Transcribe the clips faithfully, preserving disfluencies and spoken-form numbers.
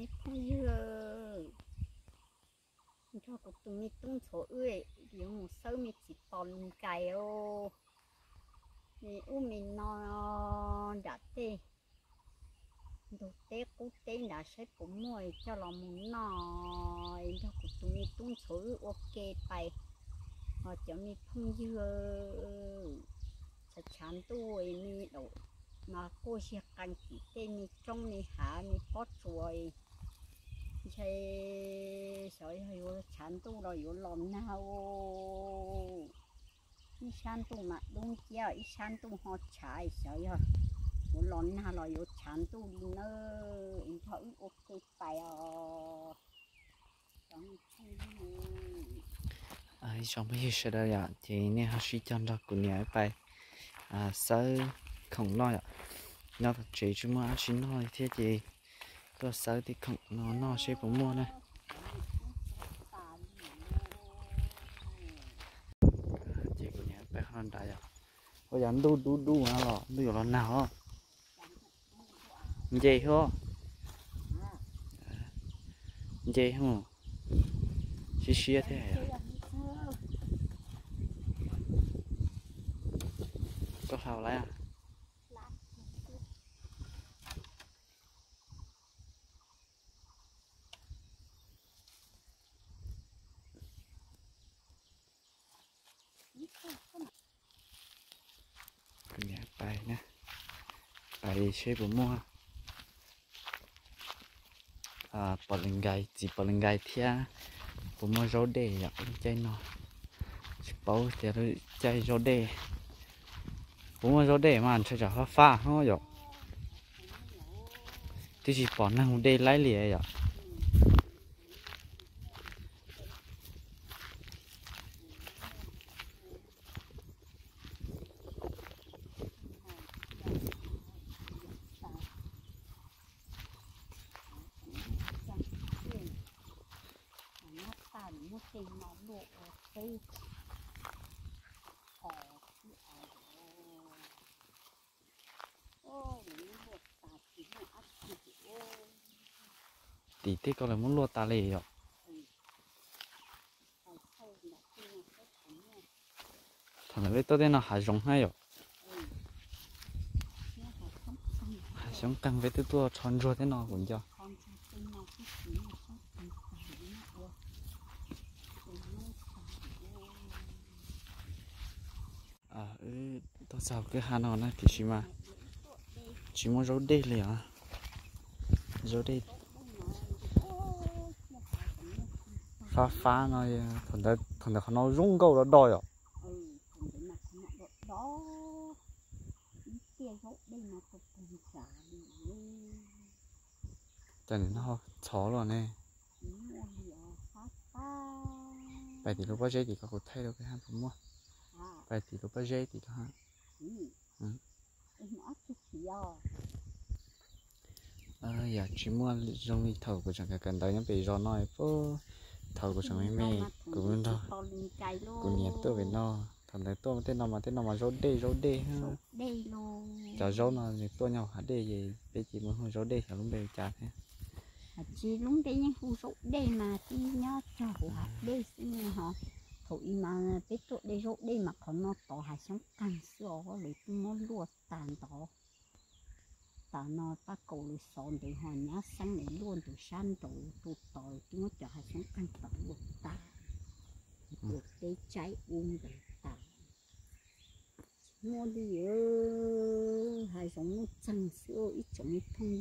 mi không dưa cho cuộc tụi mi tung chỗ ơi điều một sâu mi chỉ còn cày ô mi u mình nó đã tê đồ tê cú tê đã sẽ cũng mồi cho lòng muốn nói cho cuộc tụi mi tung chỗ okไปhọ cho mi không dưaจะฉันตัวมีดอกมาโกเชียกันกี่เต้มีจ้องมีหามีปอดสวยใช่สวยอยู่ฉันตัวเราอยู่ลมหนาวอีฉันตัวมาดุงเจียวอีฉันตัวหอดชายสวยอยู่ลมหนาวเราอยู่ฉันตัวดินเนอร์อินทอโอเคไปอ่ะจังไอ้ช่องไม่ใช่ได้ยะทีนี้เขาชี้จันทร์กุญแจไปอ่าใส่ของน้อยอ่ะnó chỉ chúng mà chỉ nói thế gì tôi sợ thì không nó nó sẽ cũng mua này chị của nhà bé hơn đại à bây giờ đu đu đu nó lọ đu là nào gì hả gì không xí xí thế à có sao lại à nhà bài nè bài xe của mua à bỏ lên gai chỉ bỏ lên gai thia của mua rau đê vậy chơi nó chỉ bảo thì rồi chơi rau đê của mua rau đê mà ăn chơi chả pha không vậy thì chỉ bỏ năng đê lấy liền vậy tí tí có là muốn lua ta lì rồi thằng này tôi tên là hải rồng hay rồi hải rồng căng với tôi tua tròn rùa thế nào cũng cho à ừ tôi sao cái hà nó này thì chỉ mà chỉ muốn rau đê liền à rau đê phá phá nó thằng đấy thằng đấy nó rung câu nó đòi à cho nên nó chó rồi nè vậy thì lúc bao giờ thì có thể thay được cái hàng của mua vậy thì lúc bao giờ thì có hàng ờ giờ chỉ mua trong đi thầu của chẳng cái cần tới những bị gió nói phố thầu của chẳng mấy mẹ của bên đó của nhà tôi về nó thằng đấy tôi tên nào mà tên nào mà rốt đê rốt đê ha chả rốt nào thì tôi nhau hả đê gì bây chỉ muốn rốt đê chả lúc đây chả thế chỉ lúc đây những khu rốt đê mà thì nhớ cho hả đê xin họ thổi mà biết tụi đê rốt đê mà còn nó to hả sống càng sữa để nó luộc tàn to ta nó ta cầu được sòn để họ nhá sang để luôn từ san tổ tụt tỏi chúng nó trở thành sống căng tỏi một ta được cái trái um để ta mua đi ơi hai giống nó chẳng sữa ít giống thông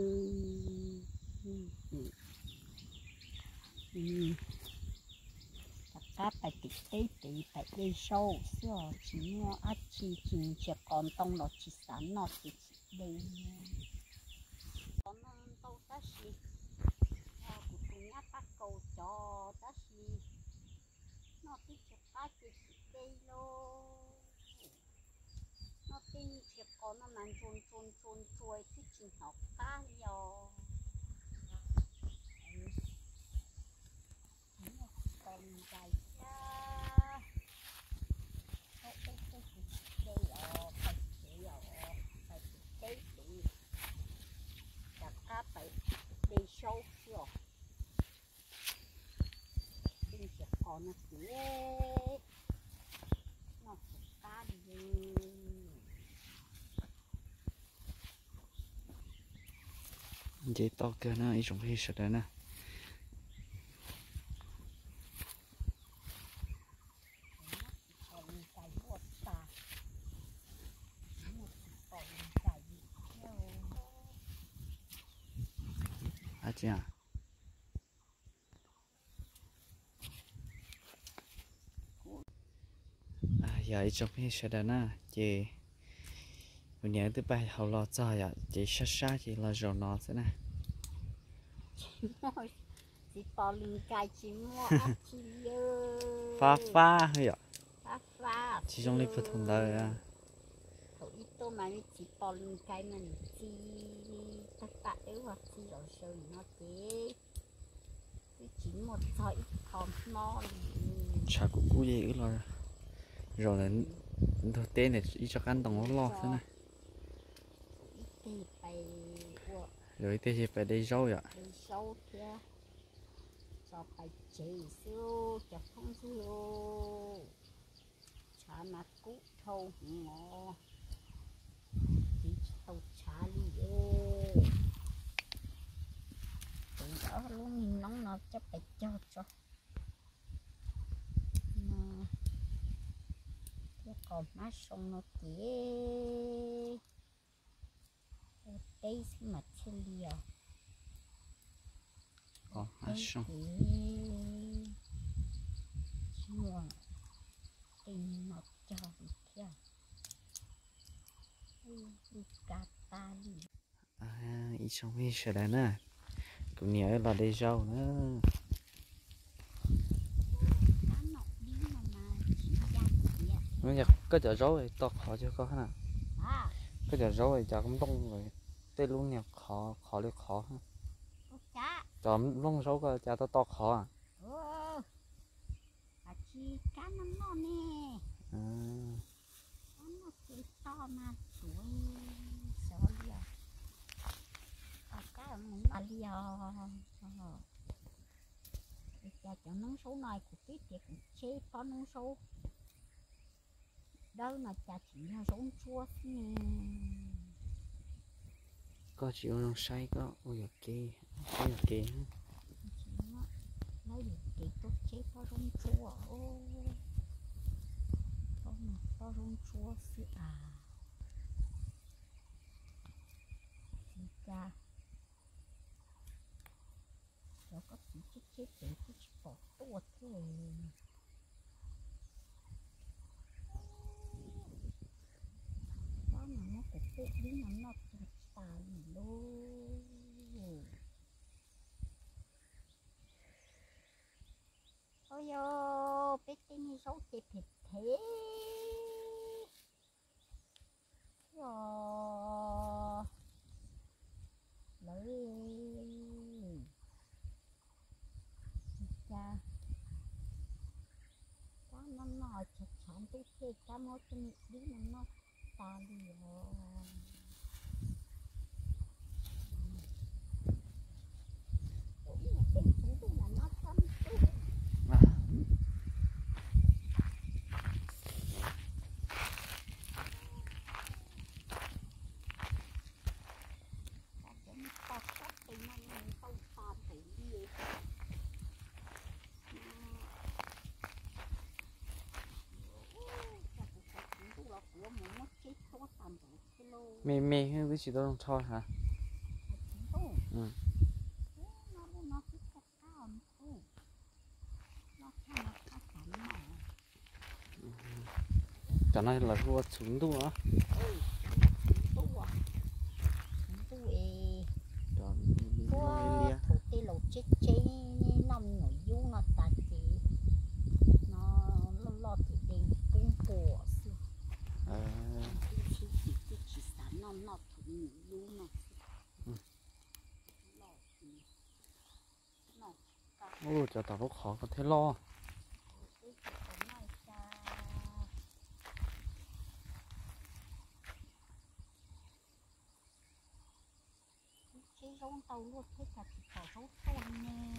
ơi các bài tịch tế tỷ phải đi sâu sữa chỉ mua ác chi chỉ chỉ còn tông nó chỉ sản nó chỉ đây con tàu taxi của tụi nhá bắt cầu cho taxi nó tí chụp ba chỉ đây lô nó tin chụp con nó mang chôn chôn chôn chuối tí chỉ học cá yo còn dài ra đây đây đây ở phải chỉ ở phải chỉ đây đi các phải đi sâu dễ to cơ nó ý trong khi sợ đấy nè à chị à à giờ ý trong khi sợ đấy nè chị mình nhớ từ bài học lo cho ya chị sát sát chị là rồi nó thế này chỉ bỏ linh cài chỉ mua ăn chỉ pha pha hay ạ pha pha chỉ trong lịch phật thùng đời à cậu ít tô mà chỉ bỏ linh cài mình chỉ tất cả đều hoặc chỉ ở sườn nó chỉ chỉ một sợi còn non chả cũng cú gì rồi rồi là thôi tên này ý cho ăn đồng nó lo thế này rồi tên gì phải đi rau ạ đi sâu kia cho phải chỉ siêu cho không siêu chả mặt cũ thâu ngò chỉ tàu chả đi ô tụi đó luôn nhìn nóng nó chắc phải cho cho mà cái còn má sông nó tía đây mà trên liều có má sông mua tình nó cho đi theo đi cà ta đi à ý trong khi sợ đấy nè cũng nhớ là đi rau nữa nó nhặt có chợ rau thì to khó chưa có nào có chợ rau thì chợ cũng đông rồi tê luôn nhặt khó khó được khó ha chợ lông rau có chợ to to khó à à chi cá nó nó nè à nó chỉ to mà chuối sợ liều à cá mình mà liều bây giờ cho nông số này của tí thì cũng chế có nông số đâu mà chả chỉ là giống chua nè có chịu nó say có ôi giời kì ôi giời kì lấy được cái tốt chế có giống chua ô có mà có giống chua xí à thì cha rồi có chỉ chết chết để cái bỏ tua thế có mà nó cũng tự đi nó nó cũng tài luôn ôi yo biết tin như số chịp thịt thế rồi lấy cha cá nó nói chặt chắn tới khi cá mối tin đi nó nó ta đi rồi cái chủ tôi là nó xăm mê mê hay cái gì đó không thôi hả ừ cho nên là thua xuống tu á thủ tê lẩu chết chế nằm nổi du nó ta chế nó nó lo thì đèn cung bò xí chỉ chỉ chỉ chỉ sản nó nó thủ nổi du nó ôi cho tao khó có thể lo chế rong tàu luôn thế cả chỉ có rau tuần nè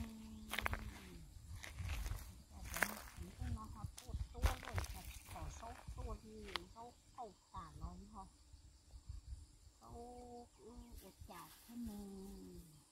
nó họ tuột tuột rồi cả có rau tuần gì rau cẩu cả lắm ha rau ướt chả thế nè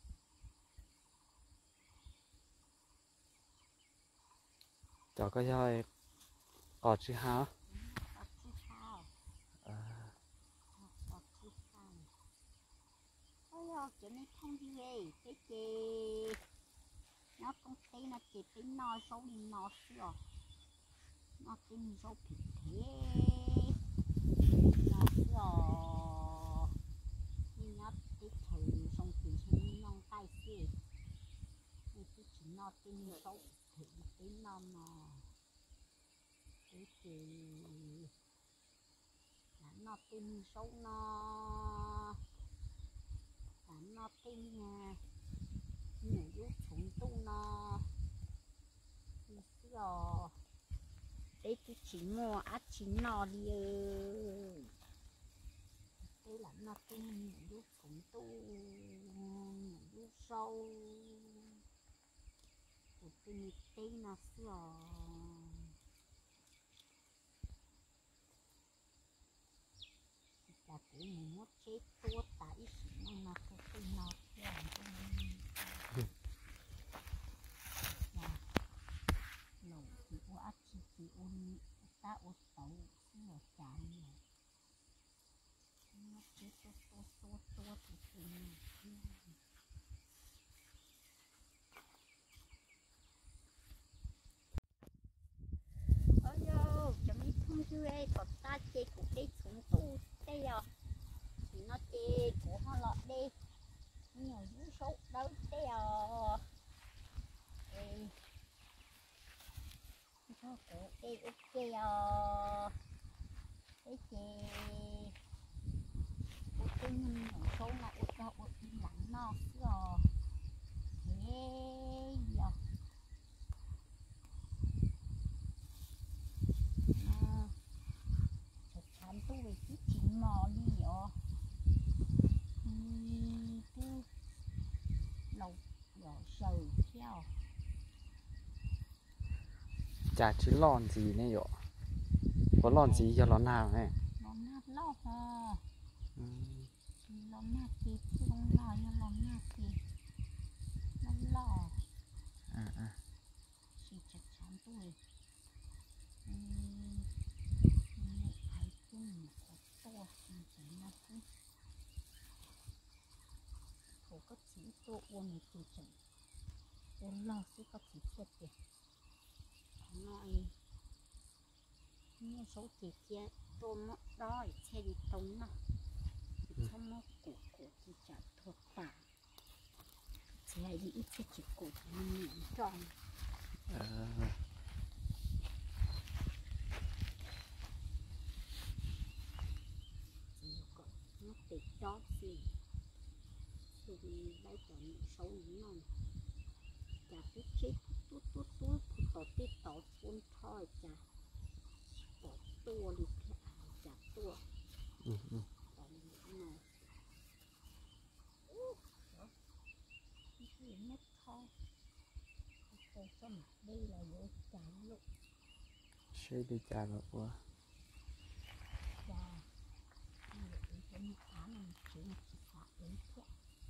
cho có chơi có chứ hả có chứ sao à có chứ sao ôi ơi chỗ này không đi về cái gì nó công ty nó chỉ tính nói số đi nó xưa nó tính sốผิดthế nó xưa nhưng nó tính thử xong thì chúng nó tay xí nhưng cái chỉ nó tính số thì tính nó mà cái gì nó tính số nó nó tính người giúp chúng tu nó rồi đấy cái chỉ mua ắt chỉ nó đi đây là nó tính người giúp chúng tu người giúp sâu của cái tên nó rồi là của mình mất chết tua tại sự nó cái tên nó lẩu thì ô ắt chỉ thì ôn ta ô tàu xin lỗi chán này nó chết tua tua tua tua thì tình ôi yo chấm ít không chưa ấy còn ta chơi của cái chúng tu đây à thì nó chơi của họ lọt đi nhiều dữ số đâu đây à cho cổ đây ok à cái gì ok nhưng một số nó ok cho ok lắm nó rồi thế giờ thật chán tôi về cái chính mò đi rồi cứ lâu rồi sầu theo chả chứ lon gì này rồi có lon gì cho lon nào này lon nát lo ha ừ. lon nát thì không lo nhưng lon nát thì lon lo à à chỉ chắc chắn tôi phải chung một to mình phải là cái cổ có chỉ to uốn thì chẳng uốn lo sẽ có chỉ chết được nói như số chị kia tôi mất đói xe đi tống nó không mất của của chị chả thuộc tả chị hãy đi ít xe chị của nó miệng tròn à. nó bị chót gì thì lấy tỏ những số những này chả biết chết tút tút tút tỏ tiết tỏ xuống thôi chả tỏ tua đi chả tua ừ, ừ. tỏ những này cái mất thôi tôi cho mặt đây là vô chả lúc chơi đi chả được quá chả những cái mức án này chỉ là chỉ phạt đến thiện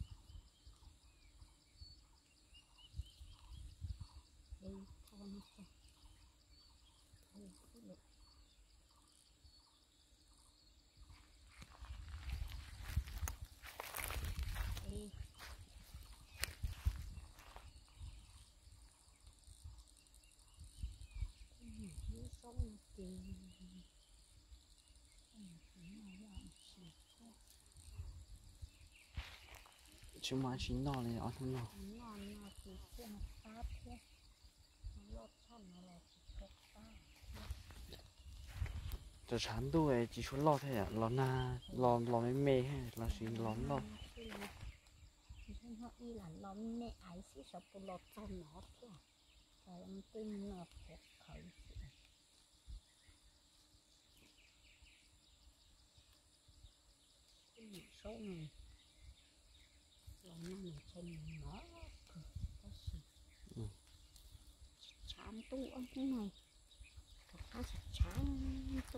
đây thôi nó thôi thôi cái lực đây dưới sông thì chúng mà chín nó này ăn không nó nó nó thì chưa nó phát thế nó lót xong nó là chỉ có ta cho chán tôi chỉ số lo thôi à lo na lo lo mấy mê hay lo xin lo lo họ đi là lo mẹ ấy sẽ sợ bộ lót cho nó thế rồi ông tin nó có khởi cái số này lo nó mình trên nó có gì chán tu ông thế này thật ra chán tu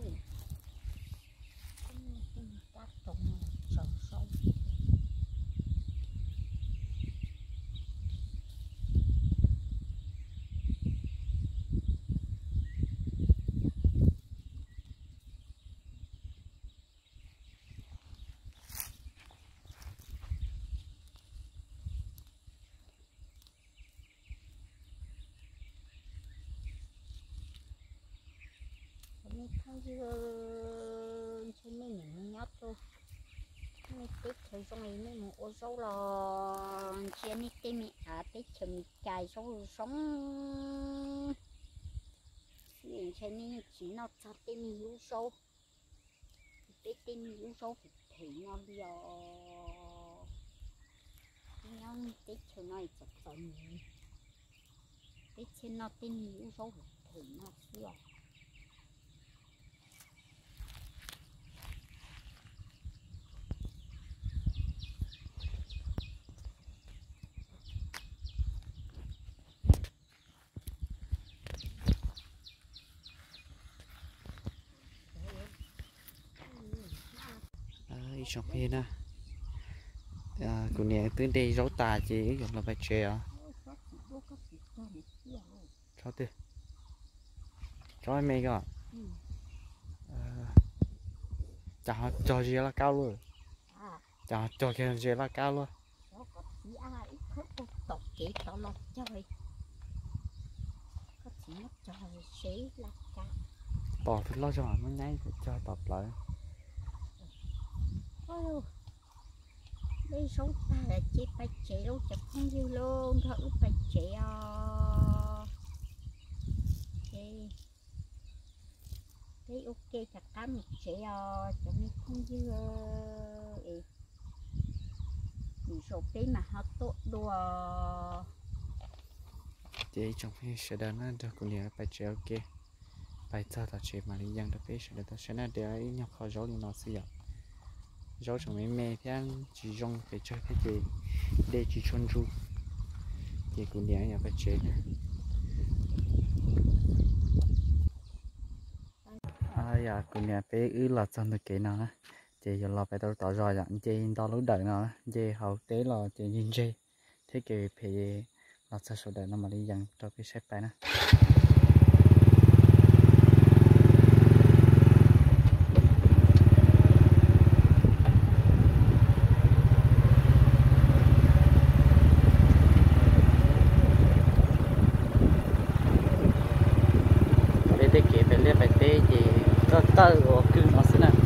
các trồng sầu sâu mi thay chơi mi những nhát thôi mi tết chơi trong này mi một ô số là chơi mi tết mi à tết chơi mi cài số sống chuyện chơi mi chỉ nó cho tết mi lú số tết tết mi lú số thì nó bây giờ nhau tết chơi này chặt chẽ tết chơi nó tết mi lú số thì nó xưa trong khi nè à cô nè tới đây rau tà chỉ dùng là phải chè cho đi cho em mày cơ chả cho gì là cao luôn chả cho cái gì là cao luôn bỏ thì lo cho nó nháy cho tập lại đây số ta là chị phải chạy đâu chặt không dư luôn thử phải chạy à chị đây ok chặt cá mình chạy à cho mình không dư mình số cái mà họ tốt đùa chị trong khi sẽ đến nó được cũng nhớ phải chạy ok phải cho ta chạy mà đi dân được biết sẽ được ta sẽ nói để nhập kho dấu đi nó xí dấu trong mấy mẹ thì anh chỉ dùng phải chơi cái gì để chỉ chôn ru thì cũng nhớ nhà phải chơi nè à giờ cũng nhớ phải ứ là trong được cái nào nè chị giờ là phải tao tao rồi dặn chị tao lúc đợi nó chị hậu tế là chị nhìn chị thế kì phải là sao số đợi nó mà đi dặn cho cái xếp bài nè tao ở cứ nó xí nè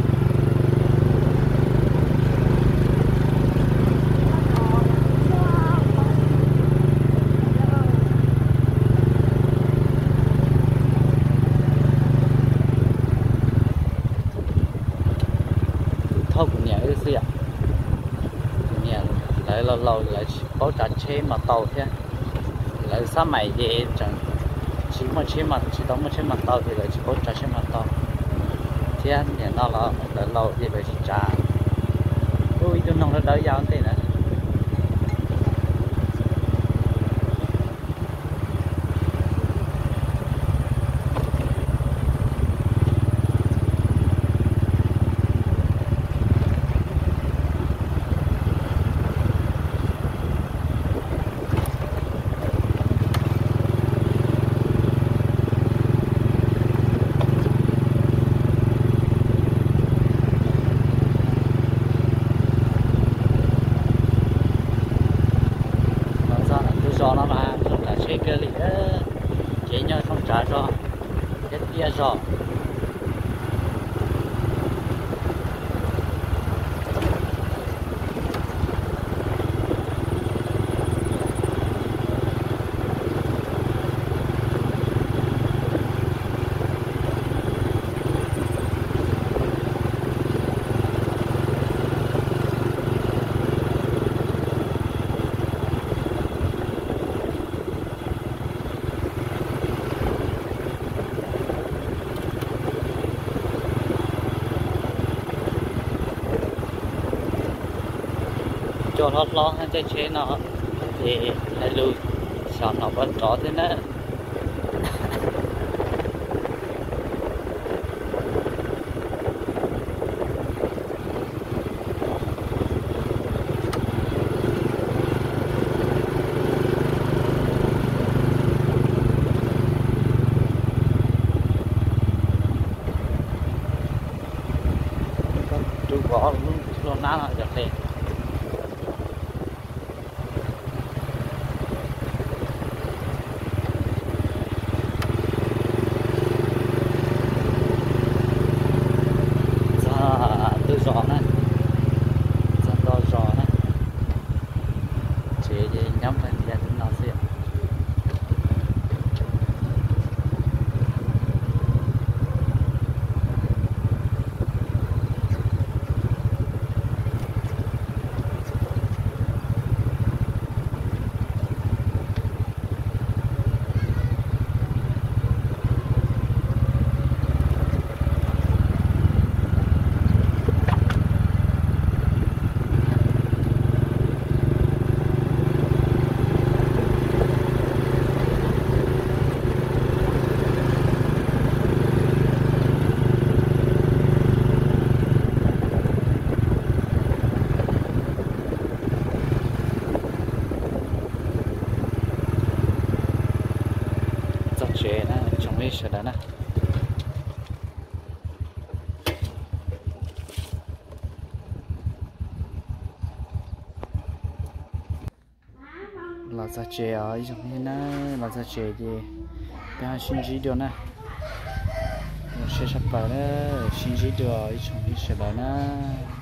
thôi cũng nhẹ cái gì ạ nhẹ lại lâu lâu lại có trả chế mà tàu thế lại sao mày về chẳng chỉ một chế mà chỉ đóng một chế mà tàu thì lại chỉ có trả chế mà tàu thế thì nó là đợi lâu thì phải trả ui tôi nông nó đỡ giàu thế này gió nó mà là xe cơ lý chế nhau không trả gió cái kia gió cho nó lo hay chơi chế nó thì lại lùi sao nó vẫn có thế nữa tôi bỏ luôn luôn ná lại được liền là ra chè ở trong này nè là ra chè gì bây giờ xin gì được nè sẽ sắp tới đó xin gì được ở trong này sẽ là nè